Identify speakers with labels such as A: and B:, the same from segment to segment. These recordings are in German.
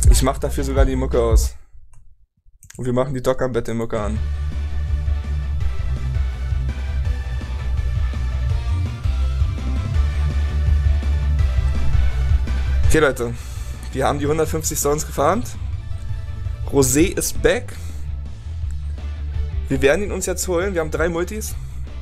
A: Ich mach dafür sogar die Mucke aus. Und wir machen die Docker Battle Mucke an. Okay Leute, wir haben die 150 Stones gefarmt. Rosé ist back. Wir werden ihn uns jetzt holen. Wir haben 3 Multis.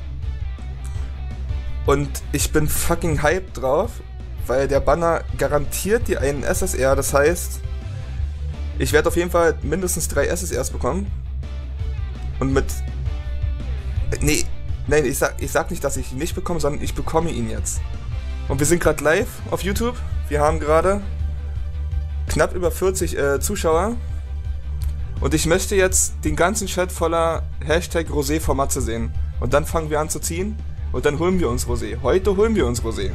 A: Und ich bin fucking hyped drauf, weil der Banner garantiert dir einen SSR. Das heißt, ich werde auf jeden Fall mindestens 3 SSRs bekommen. Und mit... Nee, nein, ich sag nicht, dass ich ihn nicht bekomme, sondern ich bekomme ihn jetzt. Und wir sind gerade live auf YouTube. Wir haben gerade knapp über 40 Zuschauer. Und ich möchte jetzt den ganzen Chat voller Hashtag Rosé vor Matze sehen. Und dann fangen wir an zu ziehen. Und dann holen wir uns Rosé. Heute holen wir uns Rosé.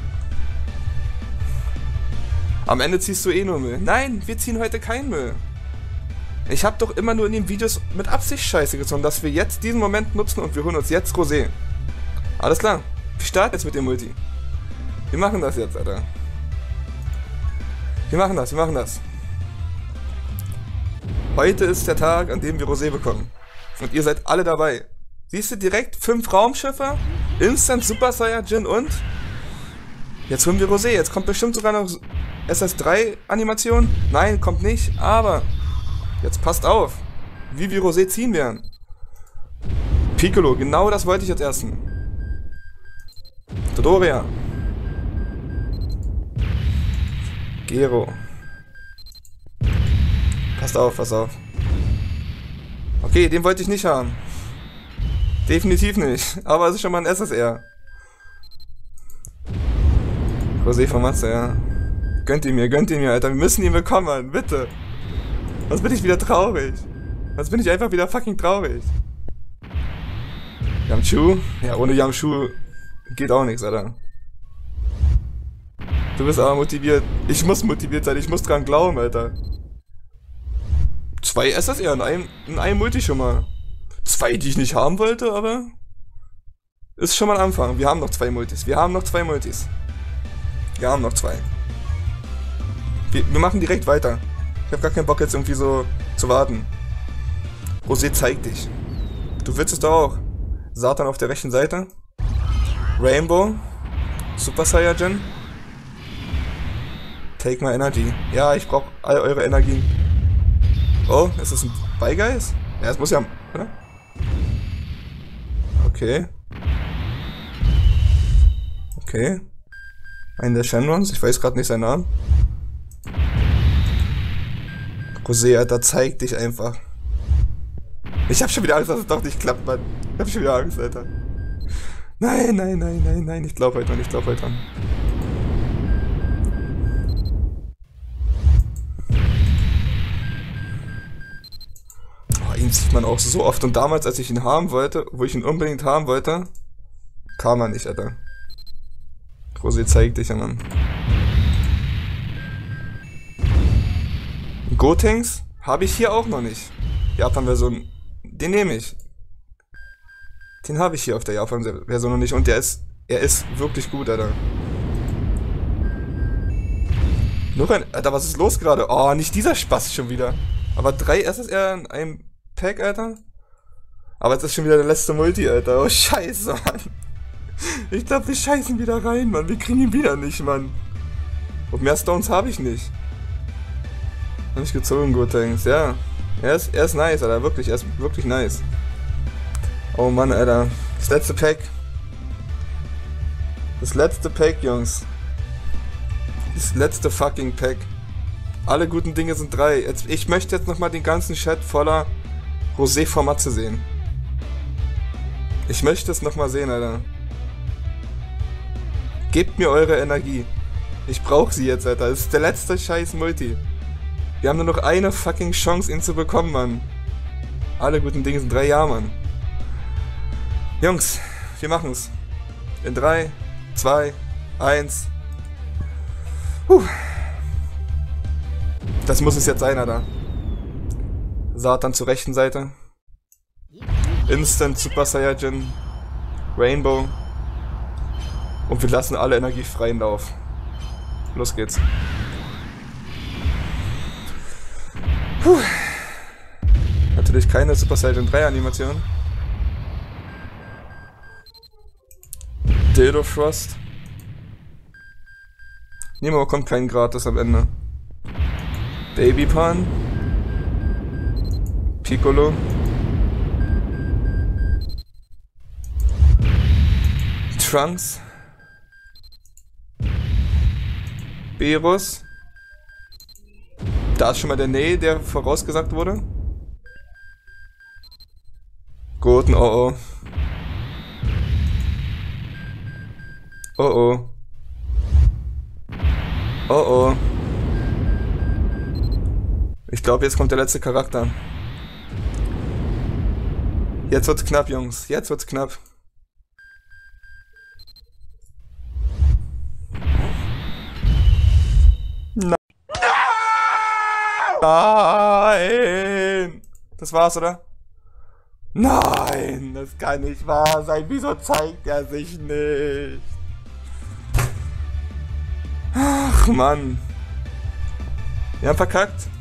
A: Am Ende ziehst du eh nur Müll. Nein, wir ziehen heute keinen Müll. Ich habe doch immer nur in den Videos mit Absicht Scheiße gezogen, dass wir jetzt diesen Moment nutzen und wir holen uns jetzt Rosé. Alles klar. Wir starten jetzt mit dem Multi. Wir machen das jetzt, Alter. Wir machen das. Heute ist der Tag, an dem wir Rosé bekommen. Und ihr seid alle dabei. Siehst du direkt 5 Raumschiffe, Instant Super Saiyajin und... Jetzt holen wir Rosé. Jetzt kommt bestimmt sogar noch SS3 Animation. Nein, kommt nicht, aber... Jetzt passt auf, wie wir Rosé ziehen werden. Piccolo, genau das wollte ich jetzt ersten. Dodoria. Gero. Passt auf. Okay, den wollte ich nicht haben. Definitiv nicht. Aber es ist schon mal ein SSR. Rosé von Matze, ja. Gönnt ihn mir, Alter. Wir müssen ihn bekommen, bitte. Sonst bin ich wieder traurig. Sonst bin ich einfach wieder fucking traurig. Yamchu? Ja, ohne Yamchu geht auch nichts, Alter. Du bist aber motiviert. Ich muss motiviert sein, ich muss dran glauben, Alter. 2 SSR in einem Multi schon mal. 2, die ich nicht haben wollte, aber... Ist schon mal ein Anfang. Wir haben noch 2 Multis. Wir haben noch 2. Wir machen direkt weiter. Ich habe gar keinen Bock jetzt irgendwie so zu warten. Rosé zeigt dich. Du willst es doch auch. Satan auf der rechten Seite. Rainbow. Super Saiyajin. Take my energy. Ja, ich brauche all eure Energien. Oh, ist das ein Beigeist? Ja, es muss ja... Oder? Okay. Einen der Shenrons. Ich weiß gerade nicht seinen Namen. Rosé, Alter, zeig dich einfach. Ich hab schon wieder Angst, dass es doch nicht klappt, Mann. Ich hab schon wieder Angst, Alter. Nein. Ich glaub heute dran. Oh, ihn sieht man auch so oft. Und damals, als ich ihn haben wollte, wo ich ihn unbedingt haben wollte, kam er nicht, Alter. Rosé, zeig dich, Mann. Gotenks habe ich hier auch noch nicht. Japan-Version, den nehme ich. Den habe ich hier auf der Japan-Version noch nicht und er ist wirklich gut, Alter. Noch ein... Alter, was ist los gerade? Oh, nicht dieser Spaß schon wieder. Aber 3 SSR in einem Pack, Alter. Aber jetzt ist schon wieder der letzte Multi, Alter. Oh, scheiße, Mann. Ich glaube, wir scheißen wieder rein, Mann. Wir kriegen ihn wieder nicht, Mann. Und mehr Stones habe ich nicht. Hab ich gezogen, Gotenks. Ja. Er ist nice, Alter. Wirklich, er ist wirklich nice. Oh Mann, Alter. Das letzte Pack. Das letzte Pack, Jungs. Das letzte fucking Pack. Alle guten Dinge sind 3. Ich möchte jetzt nochmal den ganzen Chat voller Rosé vor Matze sehen. Ich möchte es nochmal sehen, Alter. Gebt mir eure Energie. Ich brauche sie jetzt, Alter. Das ist der letzte scheiß Multi. Wir haben nur noch eine fucking Chance, ihn zu bekommen, Mann. Alle guten Dinge sind 3, ja, Mann. Jungs, wir machen's. In 3, 2, 1. Das muss es jetzt sein, Alter. Satan zur rechten Seite. Instant Super Saiyajin. Rainbow. Und wir lassen alle Energie freien Lauf. Los geht's. Puh. Natürlich keine Super Saiyan 3 Animation. Dildo Frost. Nemo kommt kein gratis am Ende. Baby Pan. Piccolo. Trunks. Berus. Da ist schon mal der Ney, der vorausgesagt wurde. Guten, oh oh. Oh oh. Oh oh. Ich glaube, jetzt kommt der letzte Charakter. Jetzt wird's knapp, Jungs. Jetzt wird's knapp. Nein! Das war's, oder? Nein, das kann nicht wahr sein. Wieso zeigt er sich nicht? Ach, Mann. Wir haben verkackt.